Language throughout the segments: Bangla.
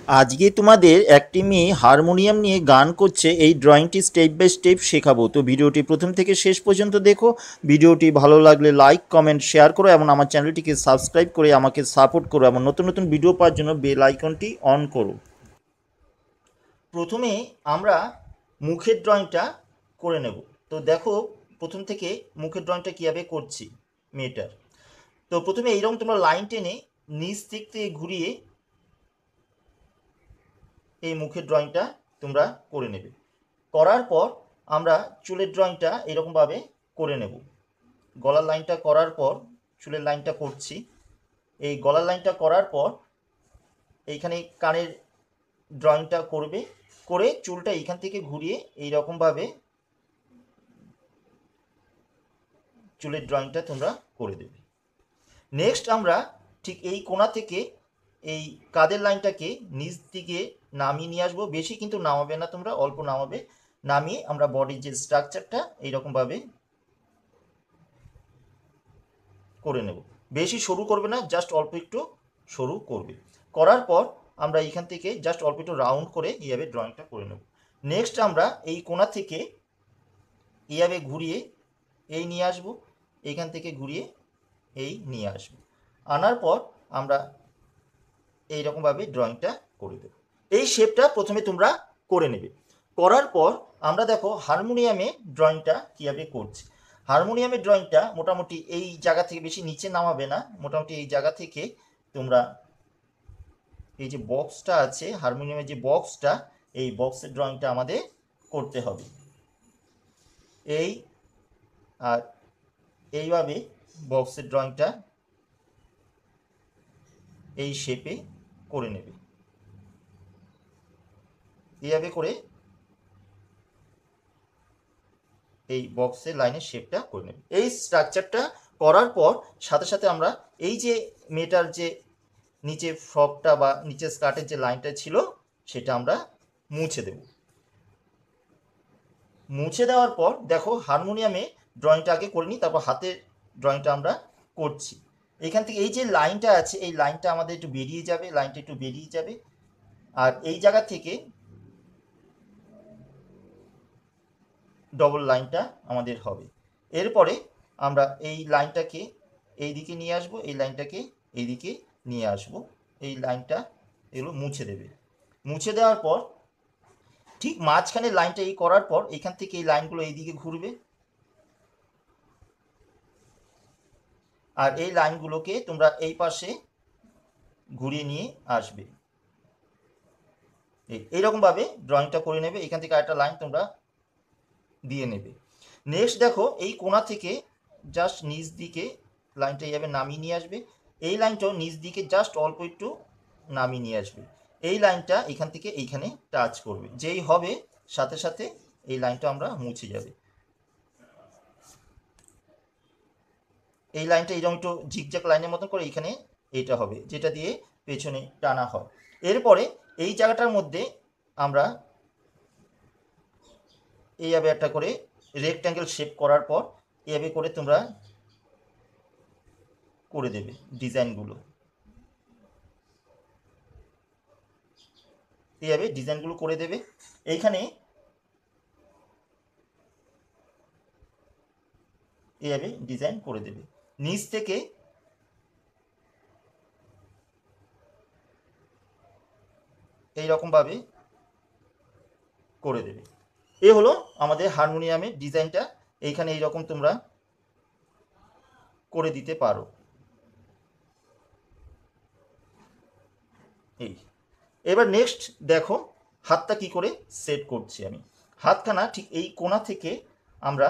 আজকে তোমাদের একটি মেয়ে হারমোনিয়াম নিয়ে গান করছে, এই ড্রয়িংটি স্টেপ বাই স্টেপ শেখাবো। তো ভিডিওটি প্রথম থেকে শেষ পর্যন্ত দেখো। ভিডিওটি ভালো লাগলে লাইক কমেন্ট শেয়ার করো এবং আমার চ্যানেলটিকে সাবস্ক্রাইব করে আমাকে সাপোর্ট করো এবং নতুন নতুন ভিডিও পাওয়ার জন্য বেল আইকনটি অন করো। প্রথমে আমরা মুখের ড্রয়িংটা করে নেব। তো দেখো প্রথম থেকে মুখের ড্রয়িংটা কীভাবে করছি মেয়েটার। তো প্রথমে এইরকম তোমরা লাইন টেনে নিচ দিক থেকে ঘুরিয়ে এই মুখের ড্রয়িংটা তোমরা করে নেবে। করার পর আমরা চুলের ড্রয়িংটা এরকমভাবে করে নেব। গলার লাইনটা করার পর চুলের লাইনটা করছি। এই গলার লাইনটা করার পর এইখানে কানের ড্রয়িংটা করবে, করে চুলটা এইখান থেকে ঘুরিয়ে এইরকমভাবে চুলের ড্রয়িংটা তোমরা করে দেবে। নেক্সট আমরা ঠিক এই কোণা থেকে এই কাঁধের লাইনটাকে নিচ দিকে নামিয়ে নিয়ে আসবো। বেশি কিন্তু নামাবে না তোমরা, অল্প নামাবে। নামিয়ে আমরা বডির যে স্ট্রাকচারটা এইরকমভাবে করে নেব। বেশি সরু করবে না, জাস্ট অল্প একটু সরু করবে। করার পর আমরা এইখান থেকে জাস্ট অল্প একটু রাউন্ড করে এইভাবে ড্রয়িংটা করে নেব। নেক্সট আমরা এই কোণা থেকে এইভাবে ঘুরিয়ে এই নিয়ে আসবো, এইখান থেকে ঘুরিয়ে এই নিয়ে আসবো। আনার পর আমরা এইরকমভাবে ড্রয়িংটা করে দেব। এই শেপটা প্রথমে তোমরা করে নেবে। করার পর আমরা দেখো হারমোনিয়ামে ড্রয়িংটা কীভাবে করছি। হারমোনিয়ামের ড্রয়িংটা মোটামুটি এই জায়গা থেকে বেশি নিচে নামাবে না, মোটামুটি এই জায়গা থেকে তোমরা এই যে বক্সটা আছে হারমোনিয়ামের যে বক্সটা, এই বক্সের ড্রয়িংটা আমাদের করতে হবে। এই আর এইভাবে বক্সের ড্রয়িংটা এই শেপে করে নেবে। এইভাবে করে এই বক্সের লাইনের শেপটা করে নেবে। এই স্ট্রাকচারটা করার পর সাথে সাথে আমরা এই যে মেয়েটার যে নিচে ফ্রকটা বা নিচে স্কার্টের যে লাইনটা ছিল সেটা আমরা মুছে দেব। মুছে দেওয়ার পর দেখো হারমোনিয়ামে ড্রয়িংটা আগে করে নিই, তারপর হাতের ড্রয়িংটা আমরা করছি। এখান থেকে এই যে লাইনটা আছে এই লাইনটা আমাদের একটু বেরিয়ে যাবে, লাইনটা একটু বেরিয়ে যাবে। আর এই জায়গা থেকে ডবল লাইনটা আমাদের হবে। এরপরে আমরা এই লাইনটাকে এই দিকে নিয়ে আসব, এই লাইনটাকে এই দিকে নিয়ে আসব। এই লাইনটা এগুলো মুছে দেবে। মুছে দেওয়ার পর ঠিক মাঝখানে লাইনটা এই করার পর এখান থেকে এই লাইনগুলো এই দিকে ঘুরবে, আর এই লাইনগুলোকে তোমরা এই পাশে ঘুরিয়ে নিয়ে আসবে। এইরকমভাবে ড্রয়িংটা করে নেবে। এখান থেকে আরেকটা লাইন তোমরা দিয়ে নেবে। নেক্সট দেখো এই কোণা থেকে জাস্ট নিচ দিকে লাইনটা এইভাবে নামিয়ে নিয়ে আসবে। এই লাইনটাও নিচ দিকে জাস্ট অল্প একটু নামিয়ে নিয়ে আসবে। এই লাইনটা এখান থেকে এইখানে টাচ করবে, যেই হবে সাথে সাথে এই লাইনটা আমরা মুছে যাবে। এই লাইনটা এইরকম একটু ঝিকঝাক লাইনের মতন করে এইখানে এটা হবে, যেটা দিয়ে পেছনে টানা হয়। এরপরে এই জায়গাটার মধ্যে আমরা এইভাবে একটা করে রেক্ট্যাঙ্গেল শেপ করার পর এইভাবে করে তোমরা করে দেবে ডিজাইনগুলো। এইভাবে ডিজাইনগুলো করে দেবে। এইখানে এইভাবে ডিজাইন করে দেবে। নিচ থেকে এইরকমভাবে করে দেবে। এ হলো আমাদের হারমোনিয়ামের ডিজাইনটা। এইখানে এইরকম তোমরা করে দিতে পারো। এই এবার নেক্সট দেখো হাতটা কি করে সেট করছি আমি। হাতখানা ঠিক এই কোণা থেকে আমরা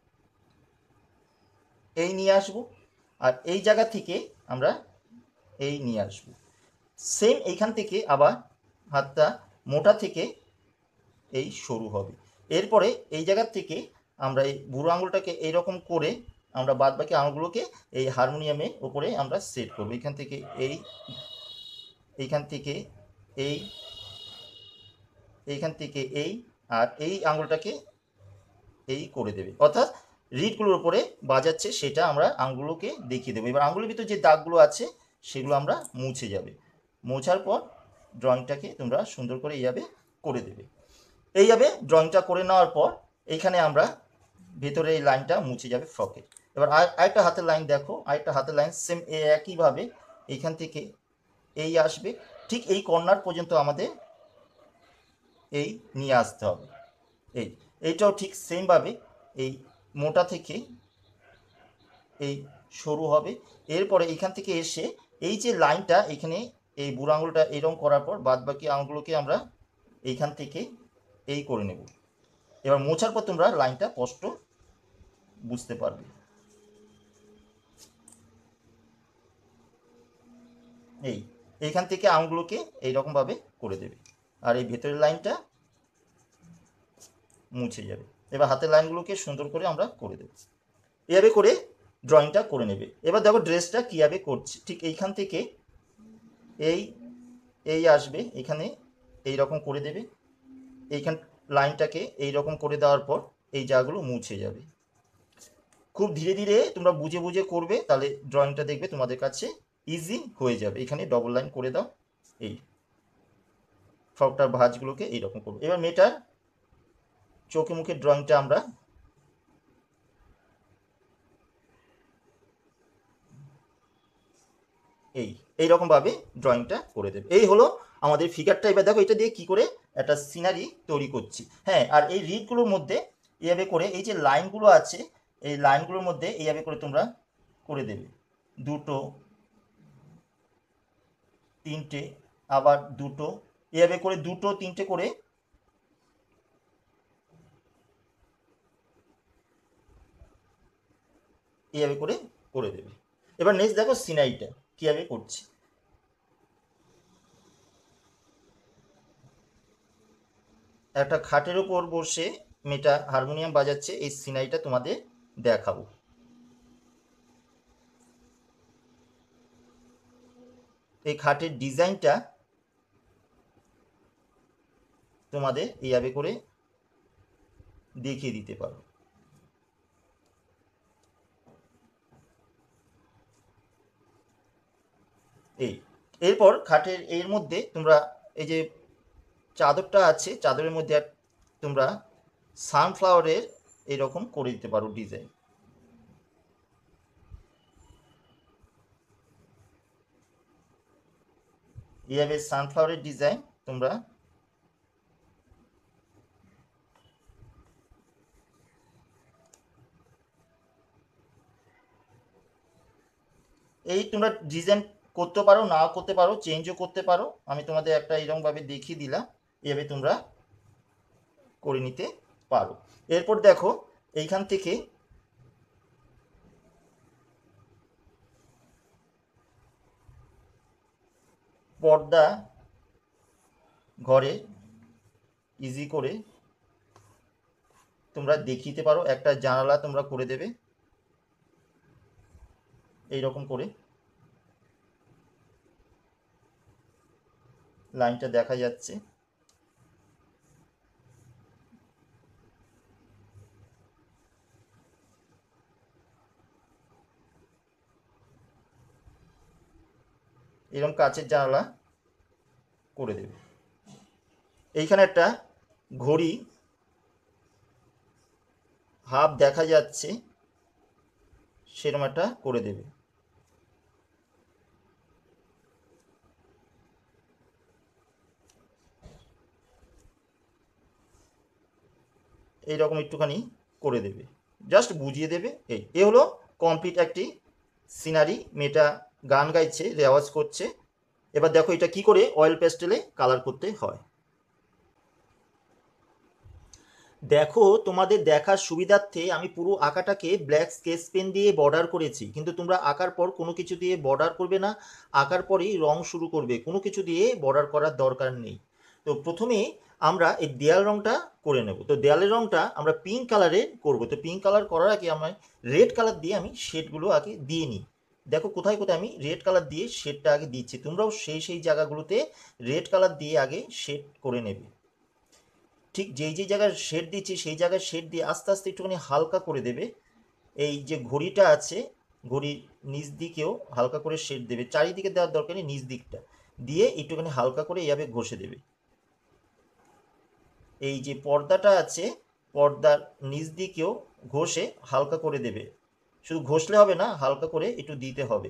এই নিয়ে আসব, আর এই জায়গা থেকে আমরা এই নিয়ে আসব। সেম এইখান থেকে আবার হাতটা মোটা থেকে এই সরু হবে। এরপরে এই জায়গার থেকে আমরা এই বুড়ো আঙুলটাকে এইরকম করে আমরা বাদ বাকি আঙুলগুলোকে এই হারমোনিয়ামের ওপরে আমরা সেট করব। এইখান থেকে এই, এইখান থেকে এই, এইখান থেকে এই, আর এই আঙুলটাকে এই করে দেবে, অর্থাৎ রিডগুলোর উপরে বাজাচ্ছে সেটা আমরা আঙুলগুলোকে দেখিয়ে দেবো। এবার আঙুলের ভিতরে যে দাগগুলো আছে সেগুলো আমরা মুছে যাবে। মোছার পর ড্রয়িংটাকে তোমরা সুন্দর করে এইভাবে করে দেবে। এইভাবে ড্রয়িংটা করে নেওয়ার পর এইখানে আমরা ভেতরে এই লাইনটা মুছে যাবে ফ্রকের। এবার আরেকটা হাতের লাইন দেখো, আরেকটা হাতের লাইন সেম একইভাবে এইখান থেকে এই আসবে, ঠিক এই কর্নার পর্যন্ত আমাদের এই নিয়ে আসতে হবে। এইটাও ঠিক সেমভাবে এই মোটা থেকে এই সরু হবে। এরপরে এইখান থেকে এসে এই যে লাইনটা এখানে এই বুড়ো আঙুলটা এরকম করার পর বাদ বাকি আঙুলগুলোকে আমরা এইখান থেকে এই করে নেব। এবার মোছার পর তোমরা লাইনটা স্পষ্ট বুঝতে পারবে। এইখান থেকে আঙুলগুলোকে এইরকমভাবে করে দেবে, আর এই ভেতরের লাইনটা মুছে যাবে। এবার হাতের লাইনগুলোকে সুন্দর করে আমরা করে দেব। এভাবে করে ড্রয়িংটা করে নেবে। এবার দেখো ড্রেসটা কীভাবে করছি, ঠিক এইখান থেকে এই আসবে, এখানে এই রকম করে দেবে। এইখান লাইনটাকে এই রকম করে দেওয়ার পর এই জায়গাগুলো মুছে যাবে। খুব ধীরে ধীরে তোমরা বুঝে বুঝে করবে, তাহলে ড্রয়িংটা দেখবে তোমাদের কাছে ইজি হয়ে যাবে। এখানে ডবল লাইন করে দাও, এই ফ্রকটার ভাঁজগুলোকে এইরকম করবো। এবার মেয়েটার চোখে মুখে ড্রয়িংটা আমরা এইরকমভাবে ড্রয়িংটা করে দেবে। এই হলো আমাদের ফিগারটা। এবার দেখো এটা দিয়ে কি করে একটা সিনারি তৈরি করছি। হ্যাঁ, আর এই রিডগুলোর মধ্যে এইভাবে করে এই যে লাইনগুলো আছে, এই লাইনগুলোর মধ্যে এইভাবে করে তোমরা করে দেবে, দুটো, তিনটে, আবার দুটো, এইভাবে করে দুটো তিনটে করে এইভাবে করে করে দেবে। এবার নেক্সট দেখো সিনারিটা কীভাবে করছি। একটা খাটের ওপর বসে মেয়েটা হারমোনিয়াম বাজাচ্ছে, এই সিনারিটা তোমাদের দেখাবো। এই খাটের ডিজাইনটা তোমাদের এইভাবে করে দেখিয়ে দিতে পারো। এরপর খাটের এর মধ্যে তোমরা এই যে চাদরটা আছে, চাদরের মধ্যে তোমরা সানফ্লাওয়ারের এরকম করে দিতে পারো ডিজাইন। এইভাবে সানফ্লাওয়ারের ডিজাইন তোমরা তোমরা ডিজাইন করতে পারো, নাও করতে পারো, চেঞ্জও করতে পারো। আমি তোমাদের একটা এরকমভাবে দেখিয়ে দিলাম, এভাবে তোমরা করে নিতে পারো। এরপর দেখো এইখান থেকে পর্দা ঘরে ইজি করে তোমরা দেখিতে পারো। একটা জানালা তোমরা করে দেবে এইরকম করে, লাইনটা দেখা যাচ্ছে। এরকম কাচের জানালা করে দেবে। এইখানে একটা ঘড়ি হাফ দেখা যাচ্ছে, সেরকম একটা করে দেবে। এইরকম একটুখানি করে দেবে, জাস্ট বুঝিয়ে দেবে। এ হলো কমপ্লিট একটি সিনারি। মেয়েটা গান গাইছে, রেওয়াজ করছে। এবার দেখো এটা কি করে অয়েল পেস্টেলে কালার করতে হয়। দেখো তোমাদের দেখার সুবিধার্থে আমি পুরো আঁকাটাকে ব্ল্যাক স্কেচ পেন দিয়ে বর্ডার করেছি, কিন্তু তোমরা আঁকার পর কোনো কিছু দিয়ে বর্ডার করবে না, আঁকার পরেই রং শুরু করবে, কোনো কিছু দিয়ে বর্ডার করার দরকার নেই। তো প্রথমে আমরা এই দেয়াল রংটা করে নেব। তো দেয়ালের রংটা আমরা পিঙ্ক কালারে করব। তো পিঙ্ক কালার করার আগে আমরা রেড কালার দিয়ে আমি শেডগুলো আগে দিয়ে নিই। দেখো কোথায় কোথায় আমি রেড কালার দিয়ে শেডটা আগে দিচ্ছি, তোমরাও সেই জায়গাগুলোতে রেড কালার দিয়ে আগে শেড করে নেবে। ঠিক যেই জায়গায় শেড দিচ্ছি সেই জায়গায় শেড দিয়ে আস্তে আস্তে একটুখানি হালকা করে দেবে। এই যে ঘড়িটা আছে, ঘড়ির নিচ দিকেও হালকা করে শেড দেবে, চারিদিকে দেওয়ার দরকার নেই, নিচ দিকটা। দিয়ে একটুখানি হালকা করে এইভাবে ঘষে দেবে। এই যে পর্দাটা আছে পর্দার নিচ দিকেও ঘষে হালকা করে দেবে, শুধু ঘষলে হবে না, হালকা করে একটু দিতে হবে,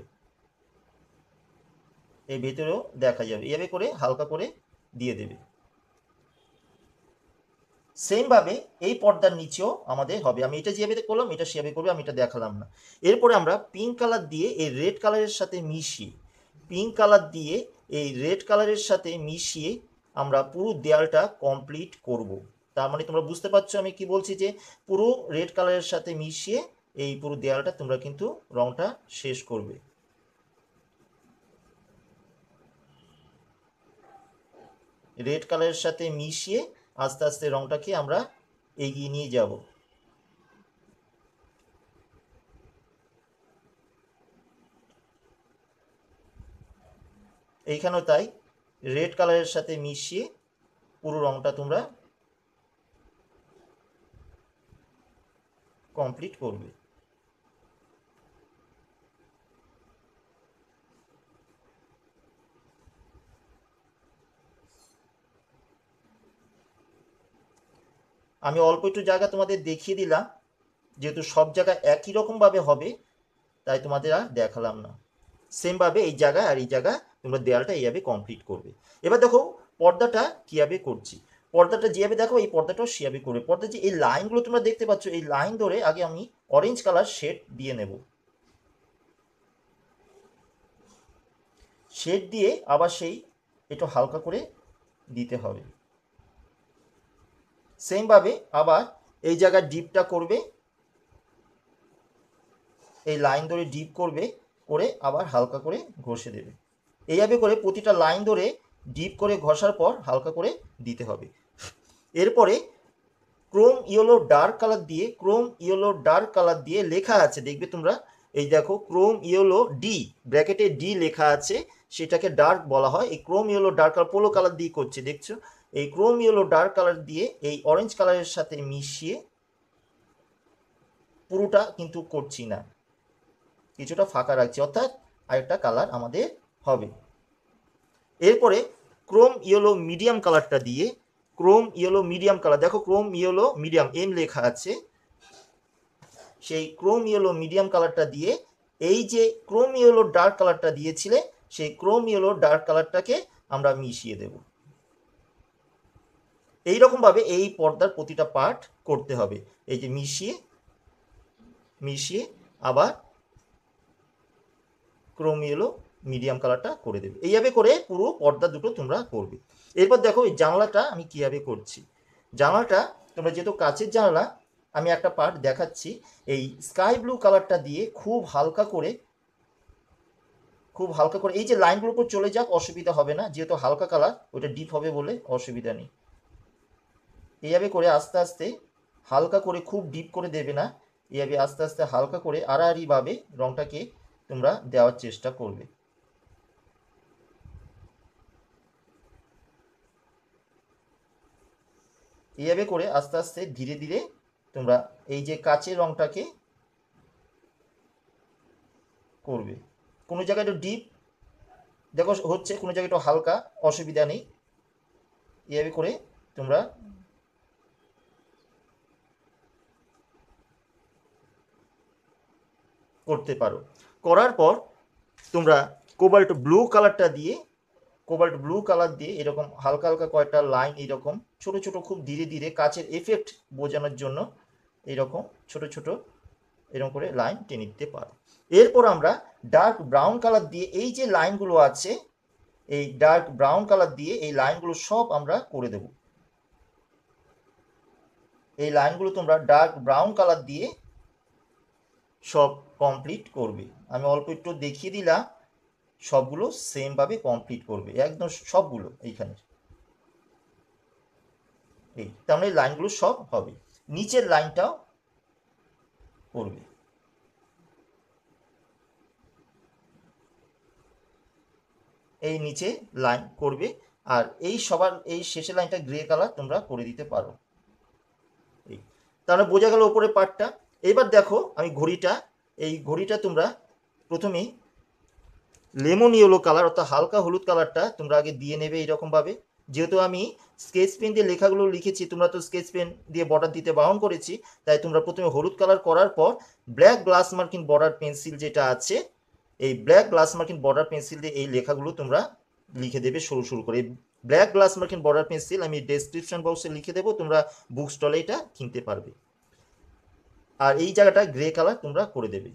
এই ভেতরেও দেখা যাবে, এইভাবে করে হালকা করে দিয়ে দেবে। সেমভাবে এই পর্দার নিচেও আমাদের হবে। আমি এটা যেভাবে করলাম এটা সেভাবে করবে, আমি এটা দেখালাম না। এরপরে আমরা পিঙ্ক কালার দিয়ে এই রেড কালারের সাথে মিশিয়ে, পিঙ্ক কালার দিয়ে এই রেড কালারের সাথে মিশিয়ে আমরা পুরো দেয়ালটা কমপ্লিট করব। তার মানে তোমরা বুঝতে পারছো আমি কি বলছি, যে পুরো রেড কালারের সাথে মিশিয়ে এই পুরো দেয়ালটা তোমরা কিন্তু রংটা শেষ করবে। রেড কালারের সাথে মিশিয়ে আস্তে আস্তে রংটাকে আমরা এগিয়ে নিয়ে যাব। এইখানেও তাই, রেড কালারের সাথে মিশিয়ে পুরো রংটা তোমরা কমপ্লিট করবে। আমি অল্প একটু জায়গা তোমাদের দেখিয়ে দিলাম, যেহেতু সব জায়গা একই রকমভাবে হবে তাই তোমাদের আর দেখালাম না। সেমভাবে এই জায়গা আর এই জায়গা তোমরা দেয়ালটা এইভাবে কমপ্লিট করবে। এবার দেখো পর্দাটা কীভাবে করছি, পর্দাটা যেভাবে দেখো এই পর্দাটাও সেভাবে করবে। পর্দা যে এই লাইনগুলো তোমরা দেখতে পাচ্ছ, এই লাইন ধরে আগে আমি অরেঞ্জ কালার শেড দিয়ে নেব, শেড দিয়ে আবার সেই একটু হালকা করে দিতে হবে। সেমভাবে আবার এই জায়গায় ডিপটা করবে, এই লাইন ধরে ডিপ করবে, করে আবার হালকা করে ঘষে দেবে। এইভাবে করে প্রতিটা লাইন ধরে ডিপ করে ঘষার পর হালকা করে দিতে হবে। এরপরে ক্রোম ইয়েলো ডার্ক কালার দিয়ে, ক্রোম ইয়েলো ডার্ক কালার দিয়ে লেখা আছে, দেখবে তোমরা, এই দেখো ক্রোম ইয়েলো ডি, ব্র্যাকেটে ডি লেখা আছে, সেটাকে ডার্ক বলা হয়। এই ক্রোম ইয়েলো ডার্ক কালার পোলো কালার দিয়ে করছে, দেখছো, এই ক্রোম ইয়েলো ডার্ক কালার দিয়ে এই অরেঞ্জ কালারের সাথে মিশিয়ে, পুরোটা কিন্তু করছি না, কিছুটা ফাঁকা রাখছি, অর্থাৎ আরেকটা কালার আমাদের হবে। এরপরে ক্রোম ইয়েলো মিডিয়াম কালারটা দিয়ে, ক্রোম ইয়েলো মিডিয়াম কালার, দেখো ক্রোম ইয়েলো মিডিয়াম এম লেখা আছে, সেই ক্রোম ইয়েলো মিডিয়াম কালারটা দিয়ে এই যে ক্রোম ইয়েলো ডার্ক কালারটা দিয়েছিলে সেই ক্রোম ইয়েলো ডার্ক কালারটাকে আমরা মিশিয়ে দেব। এইরকমভাবে এই পর্দার প্রতিটা পার্ট করতে হবে। এই যে মিশিয়ে মিশিয়ে আবার ক্রোম ইয়েলো মিডিয়াম কালারটা করে দেবে, এইভাবে করে পুরো পর্দা দুটো তোমরা করবে। এরপর দেখো এই জানলাটা আমি কীভাবে করছি। জানলাটা তোমরা যেহেতু কাচের জানলা, আমি একটা পার্ট দেখাচ্ছি, এই স্কাই ব্লু কালারটা দিয়ে খুব হালকা করে এই যে লাইনগুলোর উপর চলে যাক, অসুবিধা হবে না, যেহেতু হালকা কালার ওইটা ডিপ হবে বলে অসুবিধা নেই। এইভাবে করে আস্তে আস্তে হালকা করে, খুব ডিপ করে দেবে না, এইভাবে আস্তে আস্তে হালকা করে আড়াআড়িভাবে রংটাকে তোমরা দেওয়ার চেষ্টা করবে। এইভাবে করে আস্তে আস্তে ধীরে ধীরে তোমরা এই যে কাচের রংটাকে করবে। কোনো জায়গায় একটু ডিপ দেখো হচ্ছে, কোনো জায়গায় একটু হালকা, অসুবিধা নেই, এইভাবে করে তোমরা করতে পারো। করার পর তোমরা কোবাল্ট ব্লু কালারটা দিয়ে, কোবাল্ট ব্লু কালার দিয়ে এরকম হালকা হালকা কয়েকটা লাইন, এরকম ছোট ছোট খুব ধীরে ধীরে কাচের এফেক্ট বোঝানোর জন্য এরকম ছোট ছোট এরকম করে লাইন টেনে দিতে পারো। এরপর আমরা ডার্ক ব্রাউন কালার দিয়ে এই যে লাইনগুলো আছে, এই ডার্ক ব্রাউন কালার দিয়ে এই লাইনগুলো সব আমরা করে দেব। এই লাইনগুলো তোমরা ডার্ক ব্রাউন কালার দিয়ে সব কমপ্লিট করবে। আমি অল্প একটু দেখিয়ে দিলাম, সবগুলো সেমভাবে কমপ্লিট করবে একদম সবগুলো। এইখানে এই তার মানে লাইনগুলো সব হবে, নিচের লাইনটাও করবে। এই নিচে লাইন করবে, আর এই সবার এই শেষের লাইনটা গ্রে কালার তোমরা করে দিতে পারো। এই তাহলে বোঝা গেল ওপরের পার্টটা। এবার দেখো আমি ঘড়িটা, এই ঘড়িটা তোমরা প্রথমেই লেমন ইয়েলো কালার অর্থাৎ হালকা হলুদ কালারটা তোমরা আগে দিয়ে নেবে এইরকমভাবে। যেহেতু আমি স্কেচ পেন দিয়ে লেখাগুলো লিখেছি, তোমরা তো স্কেচ পেন দিয়ে বর্ডার দিতে বারণ করেছি, তাই তোমরা প্রথমে হলুদ কালার করার পর black glass marking border pencil যেটা আছে, এই black glass marking border pencil দিয়ে এই লেখাগুলো তোমরা লিখে দেবে সরু সরু করে। Black glass marking border pencil আমি ডেসক্রিপশন বক্সে লিখে দেবো, তোমরা বুক স্টলে এটা কিনতে পারবে। আর এই জায়গাটা গ্রে কালার তোমরা করে দেবে,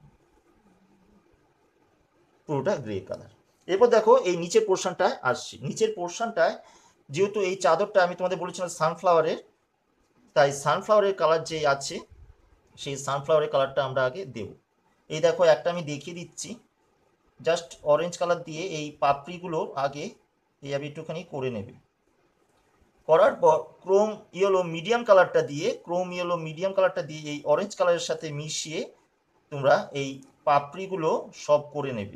পুরোটা গ্রে কালার। এরপর দেখো এই নিচের পোর্শনটায় আসছি। নিচের পোর্শনটায় যেহেতু এই চাদরটা আমি তোমাদের বলেছিলাম সানফ্লাওয়ারের, তাই সানফ্লাওয়ারের কালার যে আছে সেই সানফ্লাওয়ারের কালারটা আমরা আগে দেব। এই দেখো একটা আমি দেখিয়ে দিচ্ছি, জাস্ট অরেঞ্জ কালার দিয়ে এই পাপড়িগুলো আগে এইভাবে একটুখানি করে নেবে। করার পর ক্রোম ইয়েলো মিডিয়াম কালারটা দিয়ে এই অরেঞ্জ কালারের সাথে মিশিয়ে তোমরা এই পাপড়িগুলো সব করে নেবে।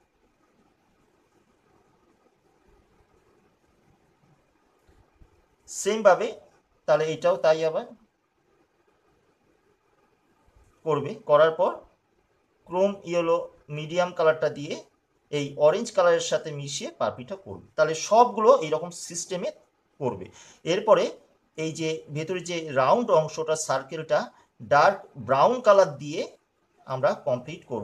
সেমভাবে তাহলে এটাও তাই আবার করবে। করার পর ক্রোম ইয়েলো মিডিয়াম কালারটা দিয়ে এই অরেঞ্জ কালারের সাথে মিশিয়ে পাপড়িটা করবে। তাহলে সবগুলো এইরকম সিস্টেমে করবে। এরপরে এই যে ভেতরে যে রাউন্ড অংশটা সার্কেলটা ডার্ক ব্রাউন কালার দিয়ে আমরা কমপ্লিট করব।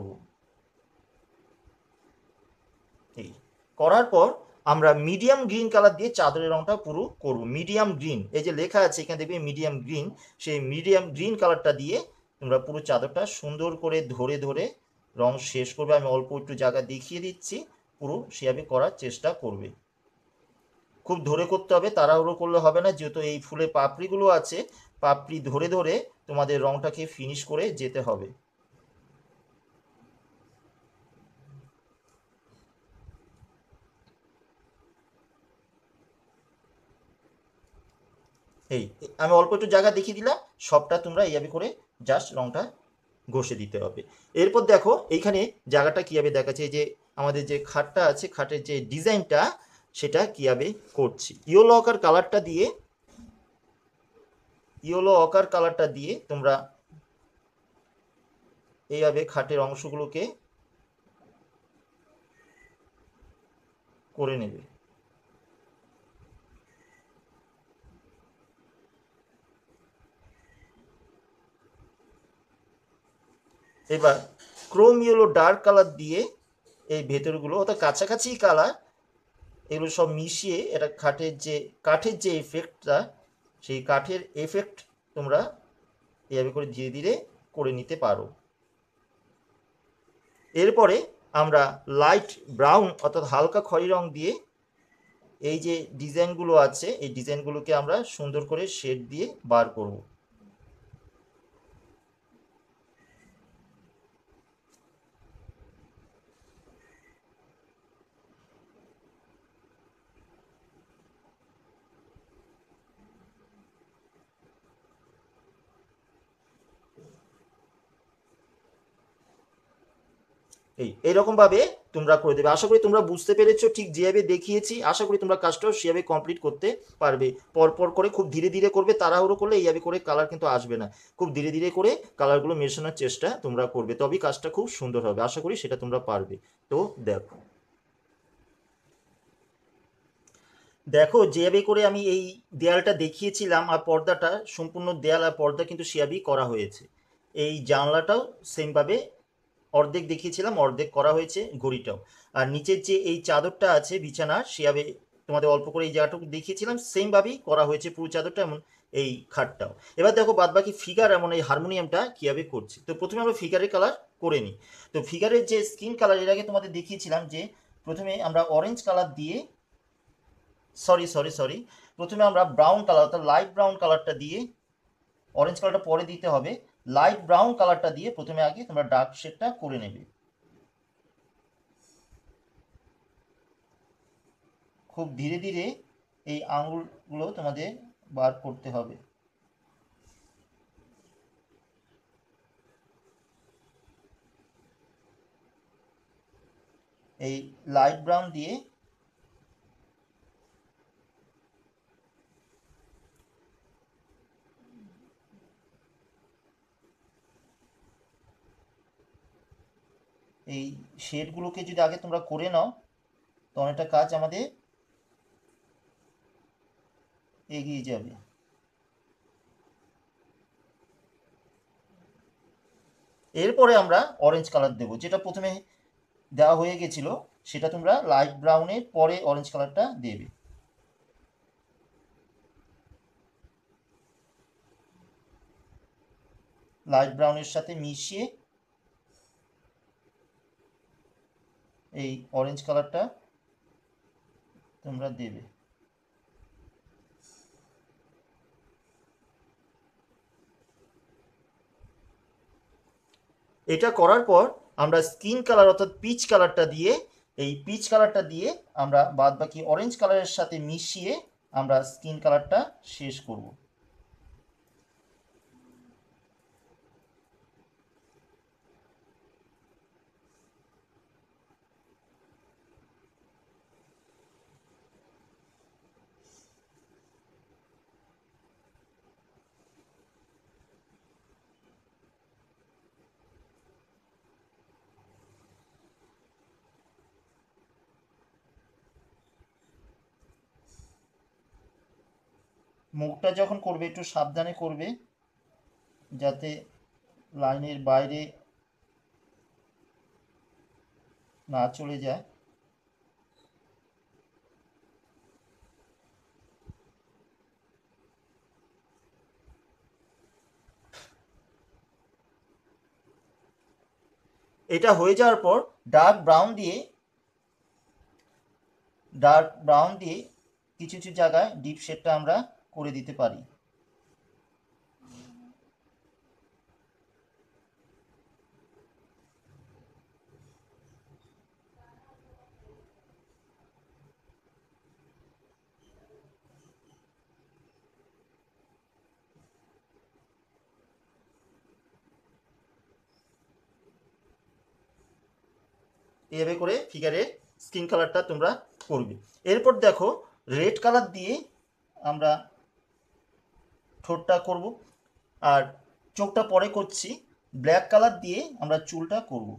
এই করার পর আমরা মিডিয়াম গ্রিন কালার দিয়ে চাদরের রংটা পুরো করব। মিডিয়াম গ্রিন, এই যে লেখা আছে এখানে দেখবে মিডিয়াম গ্রিন, সেই মিডিয়াম গ্রিন কালারটা দিয়ে তোমরা পুরো চাদরটা সুন্দর করে ধরে ধরে রং শেষ করবে। আমি অল্প একটু জায়গা দেখিয়ে দিচ্ছি, পুরো সেভাবে করার চেষ্টা করবে। খুব ধরে করতে হবে, তাড়াহুড়ো করলে হবে না, যেহেতু এই ফুলের পাপড়িগুলো আছে, পাপড়ি ধরে ধরে তোমাদের রংটাকে ফিনিশ করে যেতে হবে। এই আমি অল্প একটু জায়গা দেখিয়ে দিলাম, সবটা তোমরা এইভাবে করে জাস্ট রংটা ঘষে দিতে হবে। এরপর দেখো এইখানে জায়গাটা কীভাবে দেখাচ্ছে, এই যে আমাদের যে খাটটা আছে, খাটের যে ডিজাইনটা সেটা কীভাবে করছি। ইয়েলো অকার কালারটা দিয়ে তোমরা এইভাবে খাটের অংশগুলোকে করে নেবে। এবার ক্রোম ইয়েলো ডার্ক কালার দিয়ে এই ভেতরগুলো অর্থাৎ কাছাকাছি কালার এগুলো সব মিশিয়ে এটা কাঠের যে এফেক্টটা, সেই কাঠের এফেক্ট তোমরা এভাবে করে ধীরে ধীরে করে নিতে পারো। এরপরে আমরা লাইট ব্রাউন অর্থাৎ হালকা খয়েরি রং দিয়ে এই যে ডিজাইনগুলো আছে এই ডিজাইনগুলোকে আমরা সুন্দর করে শেড দিয়ে বার করব। এইরকমভাবে তোমরা করে দেবে। আশা করি তোমরা বুঝতে পেরেছো, ঠিক যেভাবে দেখিয়েছি আশা করি তোমরা কাজটাও সেভাবে কমপ্লিট করতে পারবে। পরপর করে খুব ধীরে ধীরে করবে, তাড়াহুড়ো করলে এইভাবে করে কালার কিন্তু আসবে না। খুব ধীরে ধীরে করে কালারগুলো মেশানোর চেষ্টা তোমরা করবে, তবেই কাজটা খুব সুন্দর হবে। আশা করি সেটা তোমরা পারবে। তো দেখো দেখো যেভাবে করে আমি এই দেয়ালটা দেখিয়েছিলাম আর পর্দাটা, সম্পূর্ণ দেয়াল আর পর্দা কিন্তু সেভাবেই করা হয়েছে। এই জানলাটাও সেমভাবে অর্ধেক দেখিয়েছিলাম, অর্ধেক করা হয়েছে ঘড়িটাও। আর নিচের যে এই চাদরটা আছে বিছানার, সেভাবে তোমাদের অল্প করে এই জায়গাটুকু দেখিয়েছিলাম, সেমভাবেই করা হয়েছে পুরো চাদরটা, এমন এই খাটটাও। এবার দেখো বাদবাকি ফিগার এমন এই হারমোনিয়ামটা কীভাবে করছি। তো প্রথমে আমরা ফিগারের কালার করে নিই। তো ফিগারের যে স্কিন কালার এর আগে তোমাদের দেখিয়েছিলাম যে প্রথমে আমরা অরেঞ্জ কালার দিয়ে, সরি, প্রথমে আমরা ব্রাউন কালার অর্থাৎ লাইট ব্রাউন কালারটা দিয়ে, অরেঞ্জ কালারটা পরে দিতে হবে, লাইট ব্রাউন কালারটা দিয়ে প্রথমে আগে তোমরা ডার্ক শেডটা করে নেবে। খুব ধীরে ধীরে এই আঙুলগুলো তোমাদের বার করতে হবে। এই লাইট ব্রাউন দিয়ে এই শেডগুলোকে যদি আগে তোমরা করে নাও তো অনেকটা কাজ আমাদের এগিয়ে যাবে। এরপরে আমরা অরেঞ্জ কালার দেবো, যেটা প্রথমে দেওয়া হয়ে গেছিল সেটা তোমরা লাইট ব্রাউনের পরে অরেঞ্জ কালারটা দেবে। লাইট ব্রাউনের সাথে মিশিয়ে এই অরেঞ্জ কালারটা তোমরা দেবে। এটা করার পর আমরা স্কিন কালার অর্থাৎ পিচ কালারটা দিয়ে আমরা বাদ বাকি অরেঞ্জ কালারের সাথে মিশিয়ে আমরা স্কিন কালারটা শেষ করব। মুখটা যখন করবে একটু সাবধানে করবে যাতে লাইনের বাইরে না চলে যায়। এটা হয়ে যাওয়ার পর ডার্ক ব্রাউন দিয়ে কিছু কিছু জায়গায় ডিপ শেডটা আমরা করে দিতে পারি। এভাবে করে ফিগারের স্কিন কালারটা তোমরা করবে। এরপর দেখো রেড কালার দিয়ে আমরা ঠোঁটটা করব, আর চোখটা পরে করছি। ব্ল্যাক কালার দিয়ে আমরা চুলটা করব।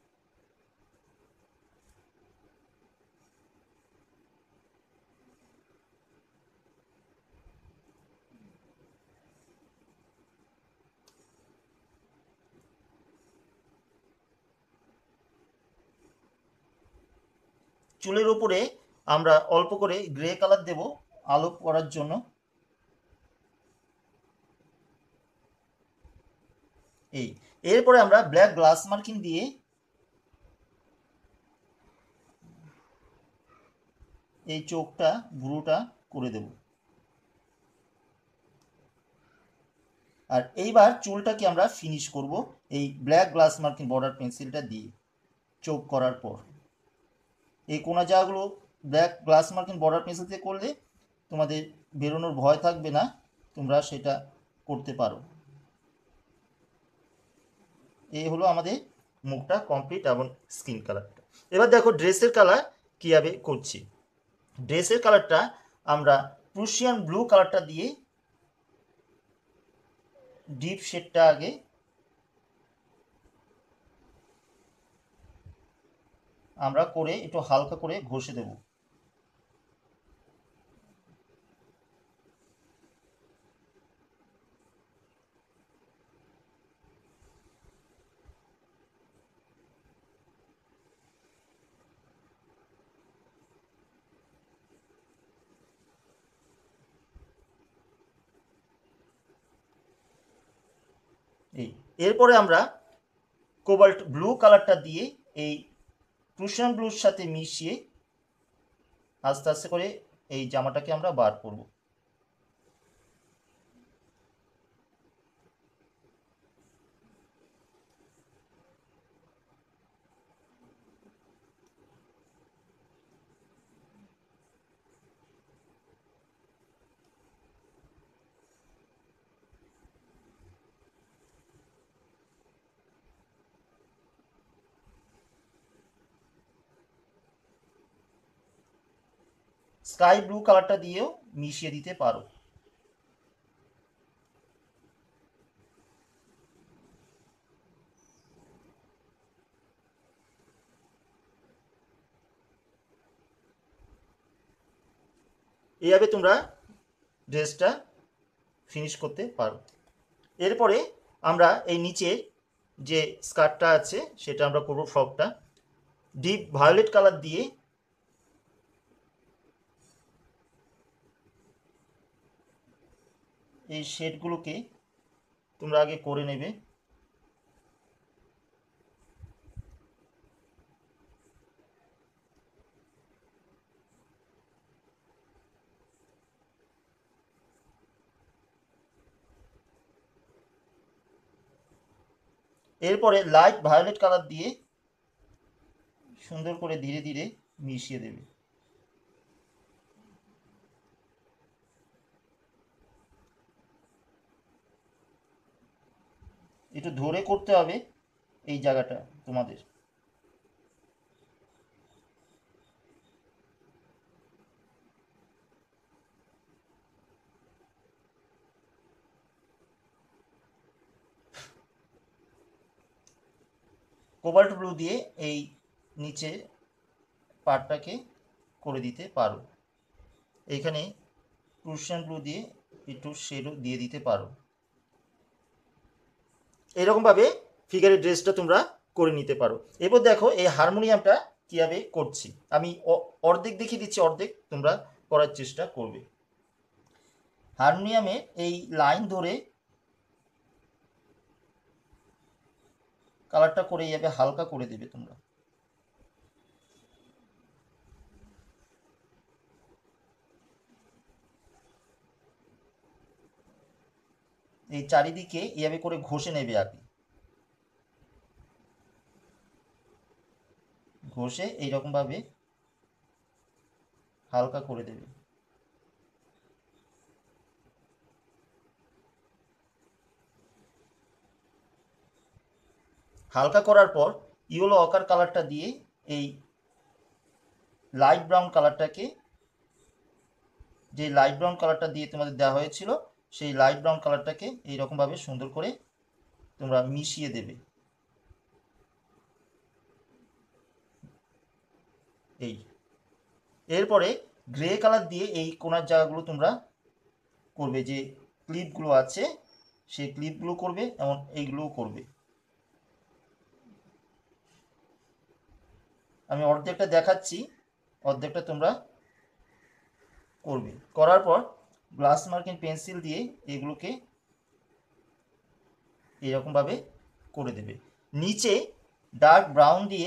চুলের উপরে আমরা অল্প করে গ্রে কালার দেব আলো করার জন্য। এই এরপরে আমরা ব্ল্যাক গ্লাস মার্কিং দিয়ে এই চোখটা ভুরুটা করে দেব। আর এইবার চুলটাকে আমরা ফিনিশ করব এই ব্ল্যাক গ্লাস মার্কিং বর্ডার পেন্সিলটা দিয়ে। চোখ করার পর এই কোনা জায়গাগুলো black glass marking border pencil দিয়ে করলে তোমাদের বেরোনোর ভয় থাকবে না, তোমরা সেটা করতে পারো। এই হলো আমাদের মুখটা কমপ্লিট এবং স্কিন কালারটা। এবার দেখো ড্রেসের কালার কীভাবে করছি। ড্রেসের কালারটা আমরা প্রুশিয়ান ব্লু কালারটা দিয়ে ডিপ শেডটা আগে আমরা করে একটু হালকা করে ঘষে দেব। এই এরপরে আমরা কোবাল্ট ব্লু কালারটা দিয়ে এই প্রুশিয়ান ব্লুর সাথে মিশিয়ে আস্তে আস্তে করে এই জামাটাকে আমরা বার করব। স্কাই ব্লু কালারটা দিয়েও মিশিয়ে দিতে পারো। এইভাবে তোমরা ড্রেসটা ফিনিশ করতে পারো। এরপরে আমরা এই নিচের যে স্কার্টটা আছে সেটা আমরা করব ফ্রকটা ডিপ ভায়োলেট কালার দিয়ে এই শেডগুলোকে তোমরা আগে করে নেবে। এরপরে লাইট ভায়োলেট কালার দিয়ে সুন্দর করে ধীরে ধীরে মিশিয়ে দেবে। একটু ধরে করতে হবে এই জায়গাটা তোমাদের। কোবাল্ট ব্লু দিয়ে এই নিচে পার্টটাকে করে দিতে পারো। এইখানে প্রুশিয়ান ব্লু দিয়ে একটু শেডও দিয়ে দিতে পারো। এরকমভাবে ফিগারের ড্রেসটা তোমরা করে নিতে পারো। এরপর দেখো এই হারমোনিয়ামটা কীভাবে করছি, আমি অর্ধেক দেখিয়ে দিচ্ছি, অর্ধেক তোমরা করার চেষ্টা করবে। হারমোনিয়ামে এই লাইন ধরে কালারটা করে এইভাবে হালকা করে দেবে তোমরা। এই চারিদিকে এইভাবে করে ঘষে নেবে আগে, ঘষে এইরকমভাবে হালকা করে দেবে। হালকা করার পর ইয়েলো অকার কালারটা দিয়ে এই লাইট ব্রাউন কালারটাকে, যে লাইট ব্রাউন কালারটা দিয়ে তোমাদের দেওয়া হয়েছিল সেই লাইট ব্রাউন কালারটাকে এইরকমভাবে সুন্দর করে তোমরা মিশিয়ে দেবে। এই এরপরে গ্রে কালার দিয়ে এই কোনার জায়গাগুলো তোমরা করবে, যে ক্লিপগুলো আছে সেই ক্লিপগুলো করবে, এমন এইগুলোও করবে। আমি অর্ধেকটা দেখাচ্ছি, অর্ধেকটা তোমরা করবে। করার পর গ্লাস মার্কিং পেন্সিল দিয়ে এগুলোকে এরকমভাবে করে দেবে। নিচে ডার্ক ব্রাউন দিয়ে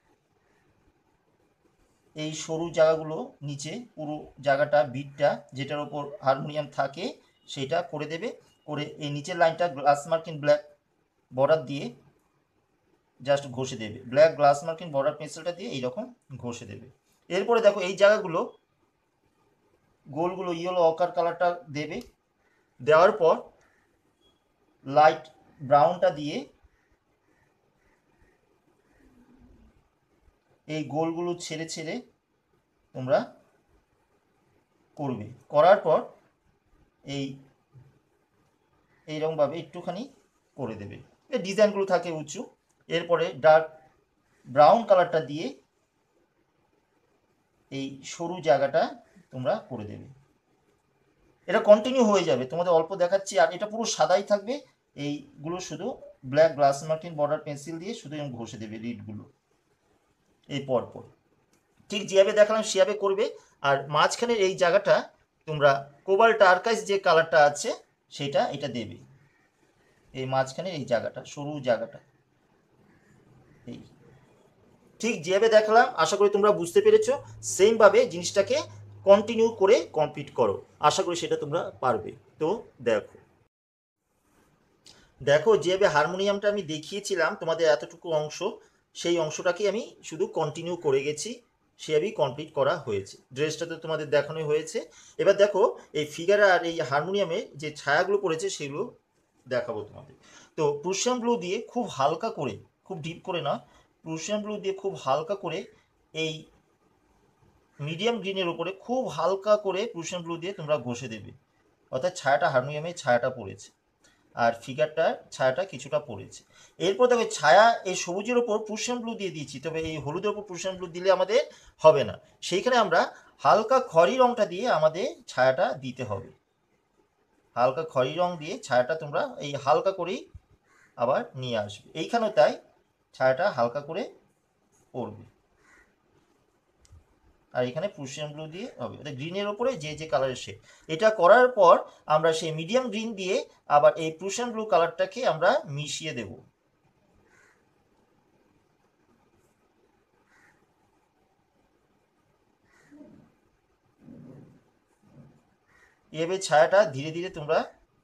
এই সরু জায়গাগুলো, নিচে পুরো জায়গাটা বিটটা যেটার ওপর হারমোনিয়াম থাকে সেটা করে দেবে। করে এই নিচের লাইনটা গ্লাস মার্কিং ব্ল্যাক বর্ডার দিয়ে জাস্ট ঘষে দেবে, ব্ল্যাক গ্লাস মার্কিং বর্ডার পেন্সিলটা দিয়ে এইরকম ঘষে দেবে। এরপরে দেখো এই জায়গাগুলো গোলগুলো ইয়েলো অকার কালারটা দেবে। দেওয়ার পর লাইট ব্রাউনটা দিয়ে এই গোলগুলো ছেড়ে ছেড়ে তোমরা করবে। করার পর এইরকমভাবে একটুখানি করে দেবে, এই ডিজাইনগুলো থাকে উঁচু। এরপরে ডার্ক ব্রাউন কালারটা দিয়ে এই সরু জায়গাটা তোমরা করে দেবে। এটা কন্টিনিউ হয়ে যাবে, তোমাদের অল্প দেখাচ্ছি, আর এটা পুরো সাদাই থাকবে। এইগুলো শুধু black glass marking border pencil দিয়ে শুধু এরকম ঘষে দেবে লিডগুলো এই পরপর। ঠিক যেভাবে দেখালাম সেভাবে করবে। আর মাঝখানের এই জায়গাটা তোমরা কোবাল্ট টার্কাইজ যে কালারটা আছে সেটা এটা দেবে, এই মাঝখানের এই জায়গাটা সরু জায়গাটা। এই ঠিক যেভাবে দেখালাম আশা করি তোমরা বুঝতে পেরেছো। সেমভাবে জিনিসটাকে কন্টিনিউ করে কমপ্লিট করো, আশা করি সেটা তোমরা পারবে। তো দেখো দেখো যেভাবে হারমোনিয়ামটা আমি দেখিয়েছিলাম তোমাদের এতটুকু অংশ, সেই অংশটাকে আমি শুধু কন্টিনিউ করে গেছি, সেভাবেই কমপ্লিট করা হয়েছে। ড্রেসটা তো তোমাদের দেখানো হয়েছে। এবার দেখো এই ফিগার আর এই হারমোনিয়ামে যে ছায়াগুলো পড়েছে সেগুলো দেখাবো তোমাদের। তো প্রুশিয়ান ব্লু দিয়ে খুব হালকা করে, খুব ডিপ করে না, প্রুশিয়ান ব্লু দিয়ে খুব হালকা করে এই মিডিয়াম গ্রিনের উপরে খুব হালকা করে প্রুশিয়ান ব্লু দিয়ে তোমরা ঘষে দেবে, অর্থাৎ ছায়াটা হারমোনিয়ামে ছায়াটা পড়েছে। আর ফিগারটার ছায়াটা কিছুটা পড়েছে। এরপর দেখো ছায়া এই সবুজের ওপর প্রুশিয়ান ব্লু দিয়ে দিয়েছি, তবে এই হলুদের ওপর প্রুশিয়ান ব্লু দিলে আমাদের হবে না, সেইখানে আমরা হালকা খয়েরি রঙটা দিয়ে আমাদের ছায়াটা দিতে হবে। হালকা খয়েরি রং দিয়ে ছায়াটা তোমরা এই হালকা করেই আবার নিয়ে আসবে, এইখানেও তাই ছায়াটা হালকা করে পড়বে। আর এখানে প্রুশিয়ান ব্লু দিয়ে হবে, গ্রিনের ওপরে যে যে কালারের শেড। এটা করার পর আমরা সেই মিডিয়াম গ্রিন দিয়ে আবার এই প্রুশিয়ান ব্লু কালারটাকে আমরা মিশিয়ে দেব। এভাবে ছায়াটা ধীরে ধীরে তোমরা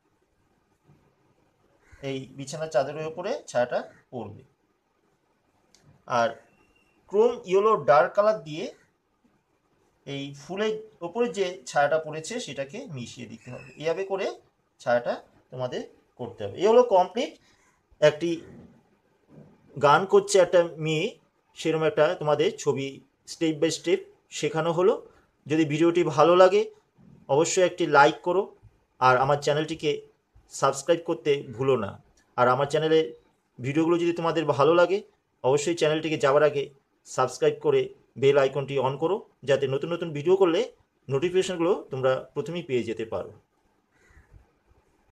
এই বিছানার চাদরের উপরে ছায়াটা পড়বে। আর ক্রোম ইয়েলো ডার্ক কালার দিয়ে এই ফুলের ওপরে যে ছায়াটা পড়েছে সেটাকে মিশিয়ে দিতে হবে। এইভাবে করে ছায়াটা তোমাদের করতে হবে। এই হলো কমপ্লিট একটি গান করছে একটা মেয়ে, সেরকম একটা তোমাদের ছবি স্টেপ বাই স্টেপ শেখানো হলো। যদি ভিডিওটি ভালো লাগে অবশ্যই একটি লাইক করো, আর আমার চ্যানেলটিকে সাবস্ক্রাইব করতে ভুলো না। আর আমার চ্যানেলের ভিডিওগুলো যদি তোমাদের ভালো লাগে অবশ্যই চ্যানেলটিকে যাওয়ার আগে সাবস্ক্রাইব করে বেল আইকনটি অন করো, যাতে নতুন নতুন ভিডিও করলে নোটিফিকেশনগুলো তোমরা প্রথমেই পেয়ে যেতে পারো।